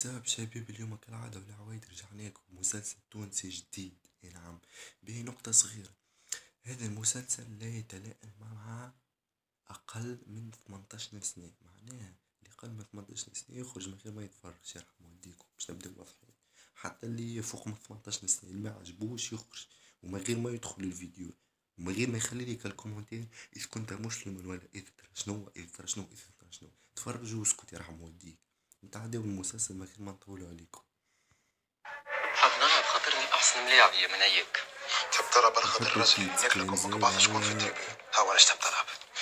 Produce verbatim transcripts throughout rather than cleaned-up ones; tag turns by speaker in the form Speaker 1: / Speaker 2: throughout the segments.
Speaker 1: واتساب شباب، اليوم كالعادة والعوايد رجعنا لكم مسلسل تونسي جديد. اي نعم، به نقطة صغيرة. هذا المسلسل لا يتلائم مع أقل من ثمنتاش سنة، معناها اللي أقل من ثمنتاش سنة يخرج من غير ما يتفرج. يرحم والديكم باش نبداو واضحين. حتى اللي فوق من ثمنتاش سنة اللي ما عجبوش يخرج، ومن غير ما يدخل الفيديو، ومن غير ما يخلي لك الكومنتير إذا كنت مسلم ولا إذا ترى شنو إذا ترى شنو إذا ترى شنو. تفرج واسكت يرحم والديك. نتعداو المسلسل من غير ما نطولوا عليكم.
Speaker 2: حاب نلعب خاطرني احسن ملاعب يا من هيك.
Speaker 3: تحب تلعب على خاطر الرجل ياكلك امك بعض شكون في التيبي. ها وانا تحب تلعب.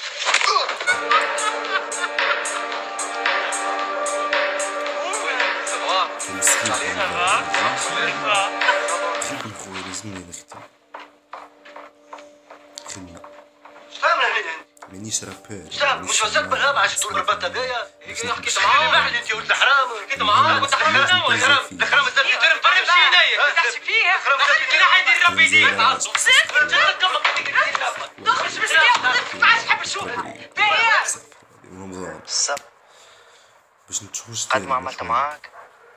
Speaker 1: خدمة خويا لازمني نختم خدمة.
Speaker 4: شفاهم هنا
Speaker 1: مانيش رابور.
Speaker 4: شاب مش وسط بالرابعة عشان تقول ربات هذايا حكيت معاه بعد انت ولد الحرام حكيت معاه قلت الحرام الحرام الحرام زاد ترم ترم شي هنايا تحسب فيها الحرام زاد فينا عادي ربي يديك تخرج باش ما عادش حب نشوفها باهية
Speaker 1: رمضان
Speaker 2: الصب
Speaker 1: باش نتشوش
Speaker 2: قد ما عملت معاك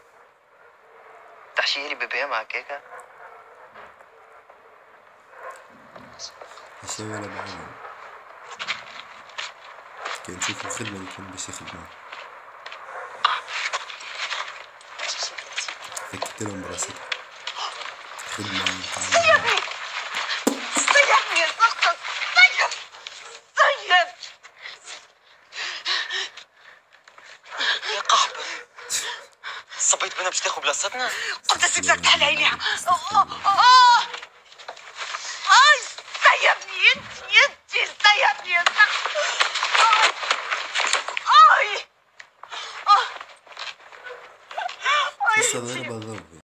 Speaker 2: تحشيري بيبي معك هيك
Speaker 1: هشا ولا بعين كي نشوف الخدمة اللي كان باش يخدمها. فكيت لهم براسك خدمة
Speaker 5: صيبني صيبني يا سقط صيب صيب
Speaker 2: يا قحبة صبيت بنا باش تاخذ بلاصتنا.
Speaker 5: قلت الزقزاق تحل عينيها اه اي صيبني انت انت صيبني يا سقط اي
Speaker 1: قصة غير بغربي.